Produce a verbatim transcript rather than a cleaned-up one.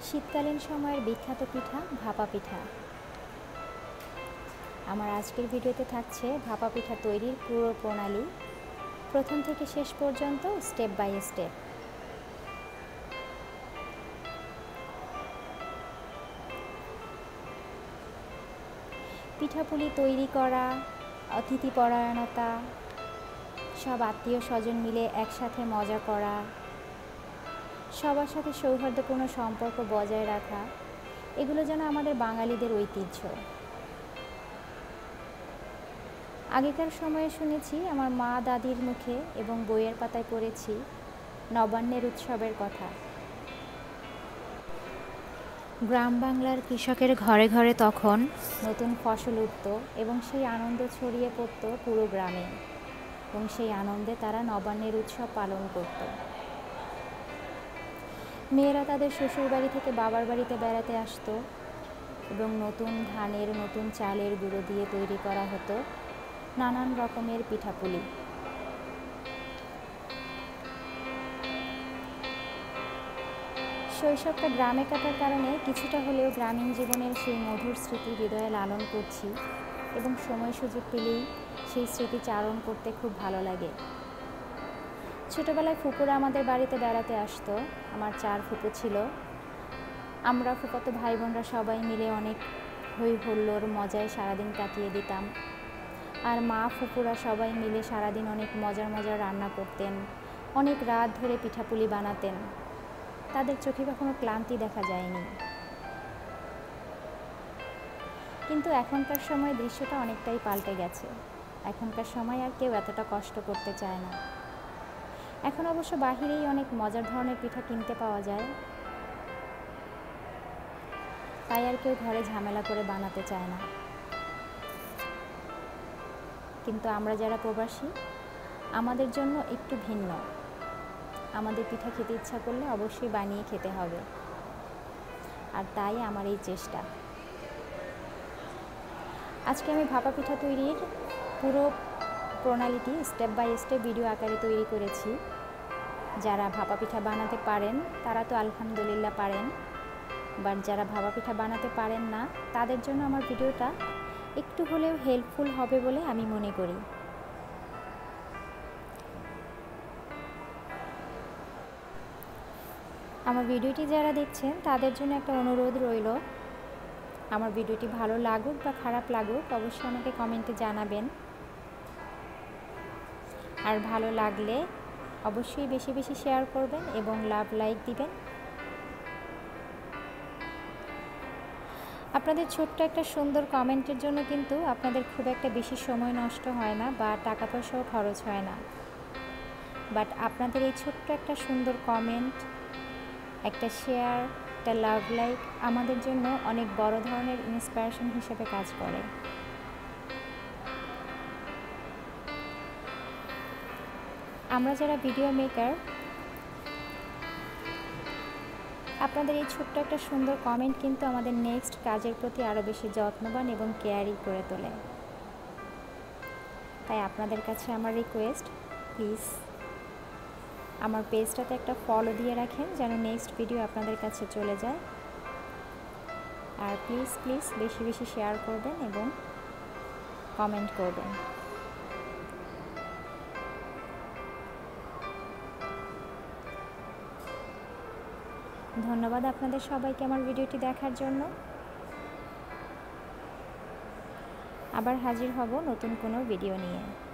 শীতকালীন সময়ের বিখ্যাত পিঠা ভাপা পিঠা। আমার আজকের ভিডিওতে থাকছে ভাপা পিঠা তৈরির পুরো প্রণালী, প্রথম থেকে শেষ পর্যন্ত স্টেপ বাই স্টেপ। পিঠাপুলি তৈরি করা, অতিথি পরায়ণতা, সব আত্মীয় স্বজন মিলে একসাথে মজা করা, সবার সাথে সৌহার্দ্যপূর্ণ সম্পর্ক বজায় রাখা, এগুলো যেন আমাদের বাঙালিদের ঐতিহ্য। আগেকার সময়ে শুনেছি আমার মা দাদির মুখে এবং বইয়ের পাতায় পড়েছি নবান্নের উৎসবের কথা। গ্রাম বাংলার কৃষকের ঘরে ঘরে তখন নতুন ফসল উঠত এবং সেই আনন্দ ছড়িয়ে পড়ত পুরো গ্রামে, এবং সেই আনন্দে তারা নবান্নের উৎসব পালন করত। মেয়েরা তাদের শ্বশুর বাড়ি থেকে বাবার বাড়িতে বেড়াতে আসতো এবং নতুন ধানের নতুন চালের গুঁড়ো দিয়ে তৈরি করা হতো নানান রকমের পিঠাপুলি। শৈশবটা গ্রামে কাটার কারণে কিছুটা হলেও গ্রামীণ জীবনের সেই মধুর স্মৃতি হৃদয়ে লালন করছি, এবং সময় সুযোগ পেলেই সেই স্মৃতি চারণ করতে খুব ভালো লাগে। ছোটোবেলায় ফুপুরা আমাদের বাড়িতে বেড়াতে আসতো। আমার চার ফুপু ছিল। আমরা ফুফাতো ভাই বোনরা সবাই মিলে অনেক হই হুল্লোড় মজায় সারাদিন কাটিয়ে দিতাম। আর মা ফুপুরা সবাই মিলে সারাদিন অনেক মজার মজার রান্না করতেন, অনেক রাত ধরে পিঠাপুলি বানাতেন। তাদের চোখে কখনো ক্লান্তি দেখা যায়নি। কিন্তু এখনকার সময় দৃশ্যটা অনেকটাই পাল্টে গেছে। এখনকার সময় আর কেউ এতটা কষ্ট করতে চায় না। এখন অবশ্য বাহিরেই অনেক মজার ধরনের পিঠা কিনতে পাওয়া যায়, তাই আর কেউ ঘরে ঝামেলা করে বানাতে চায় না। কিন্তু আমরা যারা প্রবাসী, আমাদের জন্য একটু ভিন্ন। আমাদের পিঠা খেতে ইচ্ছা করলে অবশ্যই বানিয়ে খেতে হবে, আর তাই আমার এই চেষ্টা। আজকে আমি ভাপা পিঠা তৈরির পুরো প্রণালীটি স্টেপ বাই স্টেপ ভিডিও আকারে তৈরি করেছি। যারা ভাপা পিঠা বানাতে পারেন তারা তো আলহামদুলিল্লাহ পারেন, বাট যারা ভাপা পিঠা বানাতে পারেন না তাদের জন্য আমার ভিডিওটা একটু হলেও হেল্পফুল হবে বলে আমি মনে করি। আমার ভিডিওটি যারা দেখছেন তাদের জন্য একটা অনুরোধ রইল, আমার ভিডিওটি ভালো লাগুক বা খারাপ লাগুক অবশ্যই আমাকে কমেন্টে জানাবেন। আর ভালো লাগলে অবশ্যই বেশি বেশি শেয়ার করবেন এবং লাভ লাইক দিবেন। আপনাদের ছোট্ট একটা সুন্দর কমেন্টের জন্য কিন্তু আপনাদের খুব একটা বেশি সময় নষ্ট হয় না বা টাকা পয়সাও খরচ হয় না, বাট আপনাদের এই ছোট্ট একটা সুন্দর কমেন্ট, একটা শেয়ার, একটা লাভ লাইক আমাদের জন্য অনেক বড় ধরনের ইন্সপিরেশন হিসেবে কাজ করে। আমরা যারা ভিডিও মেকার, আপনাদের এই ছোট্ট একটা সুন্দর কমেন্ট কিন্তু আমাদের নেক্সট কাজের প্রতি আরও বেশি যত্নবান এবং কেয়ারিং করে তোলে। তাই আপনাদের কাছে আমার রিকোয়েস্ট, প্লিজ আমার পেজটাতে একটা ফলো দিয়ে রাখেন যেন নেক্সট ভিডিও আপনাদের কাছে চলে যায়। আর প্লিজ প্লিজ বেশি বেশি শেয়ার করবেন এবং কমেন্ট করবেন। ধন্যবাদ আপনাদের সবাইকে আমার ভিডিওটি দেখার জন্য। আবার হাজির হব নতুন কোনো ভিডিও নিয়ে।